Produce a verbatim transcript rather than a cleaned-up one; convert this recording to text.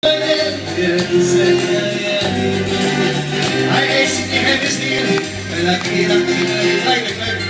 Hij is in die hele stier, en dat keer dat hij